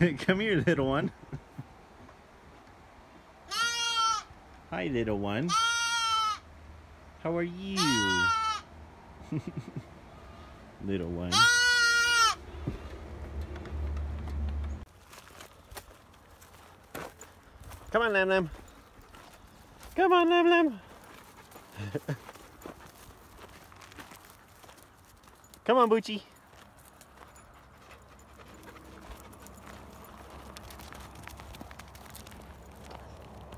Come here, little one. Hi, little one. How are you? Little one. Come on, Lam Lam. Come on, Lam Lam. Come on, Boochie.